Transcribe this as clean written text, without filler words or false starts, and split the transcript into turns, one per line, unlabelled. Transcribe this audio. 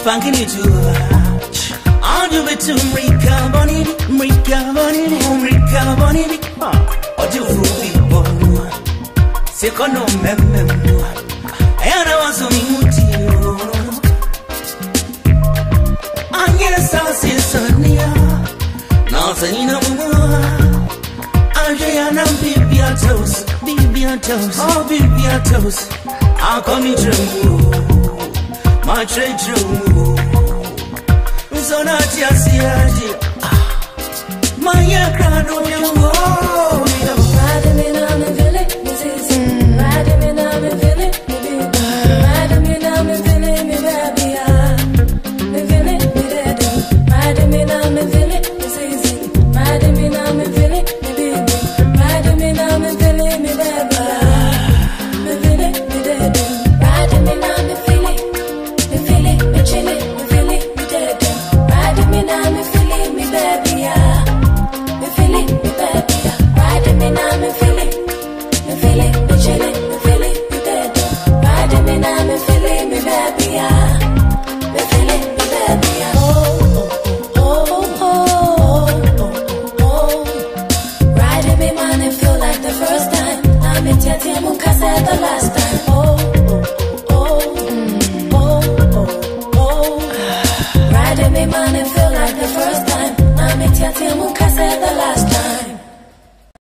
funky ni tu. Anju betu mrika bonini, mrika bonini. Oju frubi bonu. Sekono mememu. Ayana waso mi mutio. Anyela sasi sonia. Nasina mumua. Anjayana bibiatos, oh bibiatos. I'll call me Joe, my trade Joe. So not just here, my young crowd of you.
Riding in on the village, this is riding in on the village, riding in on the village, me baby, me village, me dead. Riding in on the village, this is riding in on the village, me baby, riding in on the village, me baby. The last time, riding me man and feel like the first time. I'm it the last time.